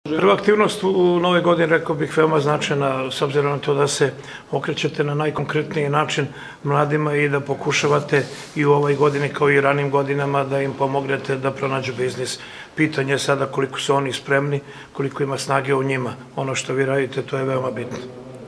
Prva aktivnost u nove godine, rekao bih, veoma značajna, s obzirom na to da se okrećete na najkonkretniji način mladima i da pokušavate i u ovoj godini kao i ranim godinama da im pomognete da pronađu biznis. Pitanje je sada koliko su oni spremni, koliko ima snage u njima. Ono što vi radite, to je veoma bitno.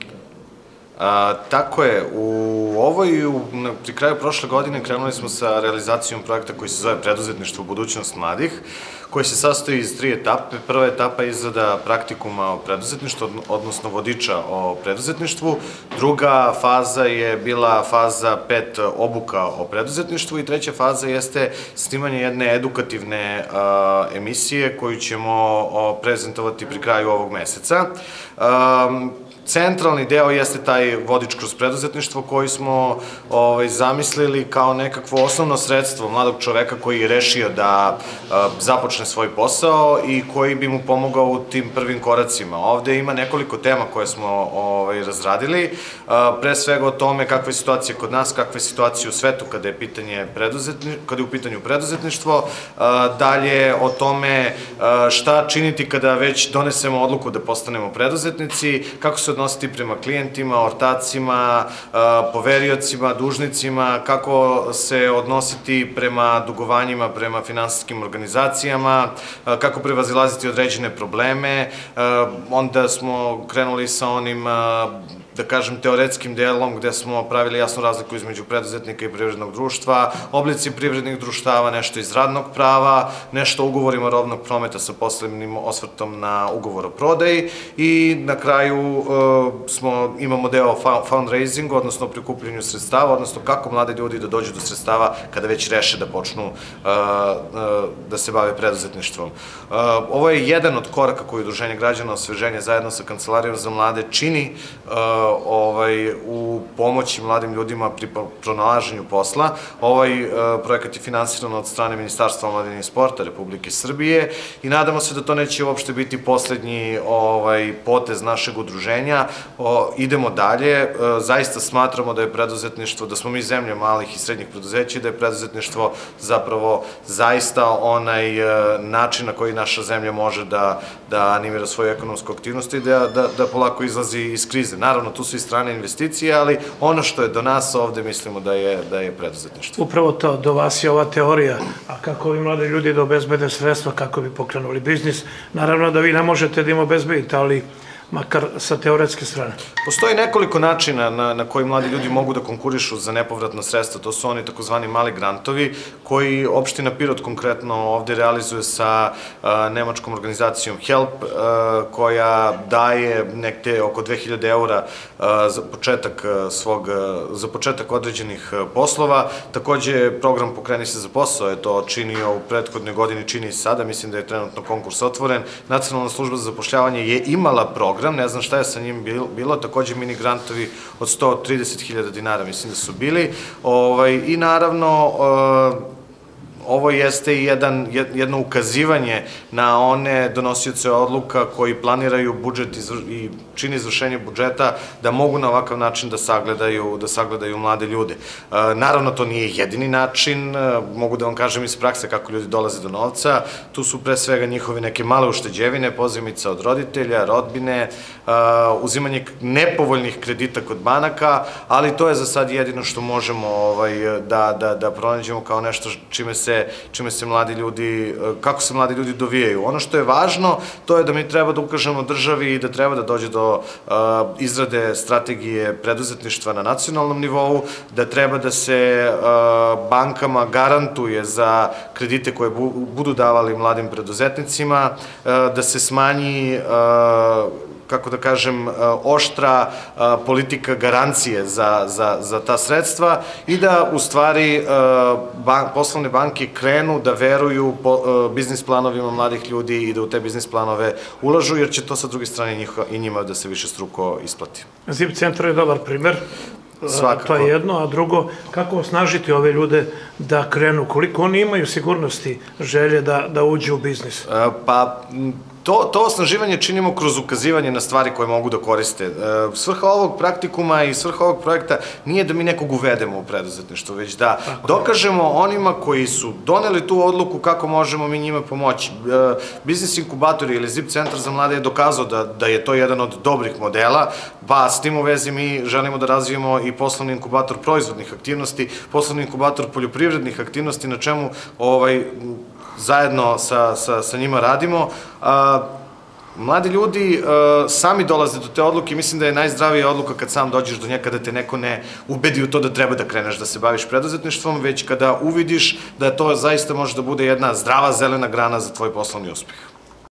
Tako je, pri kraju prošle godine krenuli smo sa realizacijom projekta koji se zove Preduzetništvo budućnost mladih, koji se sastoji iz 3 etape. Prva etapa je izrada praktikuma o preduzetništvu, odnosno vodiča o preduzetništvu. Druga faza je bila faza 5 obuka o preduzetništvu i treća faza jeste snimanje jedne edukativne emisije koju ćemo prezentovati pri kraju ovog meseca. Centralni deo jeste taj vodič kroz preduzetništvo koji smo zamislili kao nekakvo osnovno sredstvo mladog čoveka koji je rešio da započne svoj posao i koji bi mu pomogao u tim prvim koracima. Ovde ima nekoliko tema koje smo razradili, pre svega o tome kakva je situacija kod nas, kakva je situacija u svetu kada je u pitanju preduzetništvo, dalje o tome šta činiti kada već donesemo odluku da postanemo preduzetnici, kako se odnositi prema klijentima, ortacima, poveriocima, dužnicima, kako se odnositi prema dugovanjima, prema finansijskim organizacijama, kako prevazilaziti određene probleme. Onda smo krenuli sa onim, da kažem, teoretskim delom gde smo pravili jasnu razliku između preduzetnika i privrednog društva, oblici privrednih društava, nešto iz radnog prava, nešto o ugovorima robnog prometa sa posebnim osvrtom na ugovor o prodaji i na kraju imamo deo fundraisingu, odnosno prikupljanju sredstava, odnosno kako mlade ljudi da dođu do sredstava kada već reše da počnu da se bave preduzetništvom. Ovo je jedan od koraka koji Udruženje građana Osveženje zajedno sa Kancelarijom za mlade čini u pomoći mladim ljudima pri pronalaženju posla. Ovaj projekat je finansiran od strane Ministarstva omladine i sporta Republike Srbije i nadamo se da to neće uopšte biti poslednji potez našeg udruženja. Idemo dalje. Zaista smatramo da je preduzetništvo, da smo mi zemlja malih i srednjih preduzeća i da je preduzetništvo zapravo zaista onaj način na koji naša zemlja može da animira svoju ekonomsku aktivnost i da polako izlazi iz krize. Naravno, tu su i strane investicije, ali ono što je do nas ovde mislimo da je preduzetništvo. Upravo to, do vas je ova teorija, a kako vi mladi ljudi da obezbede sredstva kako bi pokrenuli biznis, naravno da vi ne možete da im obezbedite, ali makar sa teoretske strane. Postoji nekoliko načina na koji mladi ljudi mogu da konkurišu za nepovratna sredstva. To su oni takozvani mali grantovi koji opština Pirot konkretno ovde realizuje sa nemačkom organizacijom HELP koja daje nekde oko 2000 eura za početak određenih poslova. Takođe, program Pokreni se za posao je to činio u prethodnoj godini, čini i sada, mislim da je trenutno konkurs otvoren. Nacionalna služba za zapošljavanje je imala program, ne znam šta je sa njim bilo, takođe mini grantovi od 130.000 dinara mislim da su bili i naravno ovo jeste jedno ukazivanje na one donosioce odluka koji planiraju budžet i čini izvršenje budžeta da mogu na ovakav način da sagledaju mlade ljude. Naravno, to nije jedini način, mogu da vam kažem iz prakse kako ljudi dolaze do novca. Tu su pre svega njihove neke male ušteđevine, pozajmica od roditelja, rodbine, uzimanje nepovoljnih kredita kod banaka, ali to je za sad jedino što možemo da pronađemo kao nešto čime se mladi ljudi, kako se mladi ljudi dovijaju. Ono što je važno, to je da mi treba da ukažemo državi i da treba da dođe do izrade strategije preduzetništva na nacionalnom nivou, da treba da se bankama garantuje za kredite koje budu davali mladim preduzetnicima, da se smanji, kako da kažem, oštra politika garancije za ta sredstva i da u stvari poslovne banke krenu da veruju biznis planovima mladih ljudi i da u te biznis planove ulažu, jer će to sa druge strane i njima da se više struko isplati. ZIP centar je dobar primer. To je jedno, a drugo, kako osnažiti ove ljude da krenu, koliko oni imaju sigurnosti, želje da uđu u biznis? Pa, to osnaživanje činimo kroz ukazivanje na stvari koje mogu da koriste. Svrha ovog praktikuma i svrha ovog projekta nije da mi nekog uvedemo u preduzetništvo, već da dokažemo onima koji su doneli tu odluku kako možemo mi njima pomoći. Biznis inkubator ili ZIP centar za mlade je dokazao da je to jedan od dobrih modela, pa s tim u vezi mi želimo da razvijemo i poslovni inkubator proizvodnih aktivnosti, poslovni inkubator poljoprivrednih aktivnosti, na čemu zajedno sa njima radimo. Mladi ljudi sami dolaze do te odluke i mislim da je najzdravija odluka kad sam dođeš do nje, kada te neko ne ubedi u to da treba da kreneš da se baviš preduzetništvom, već kada uvidiš da to zaista može da bude jedna zdrava zelena grana za tvoj poslovni uspeh.